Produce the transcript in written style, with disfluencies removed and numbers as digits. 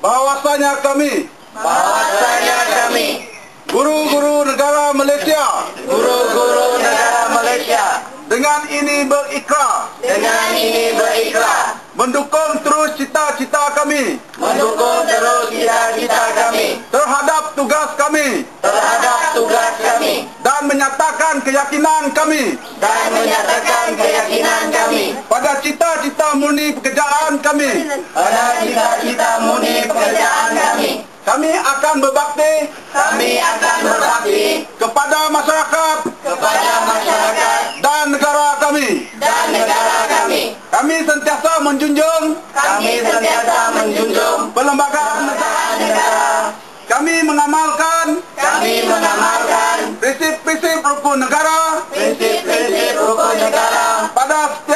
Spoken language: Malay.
bahwasanya kami guru-guru negara Malaysia dengan ini berikrar mendukung terus cita-cita kami terhadap tugas kami dan menyatakan keyakinan kami pada cita-cita murni pekerjaan kami. Kami akan berbakti kepada masyarakat dan negara kami. Kami sentiasa menjunjung perlembagaan negara. Kami mengamalkan prinsip-prinsip rukun negara pada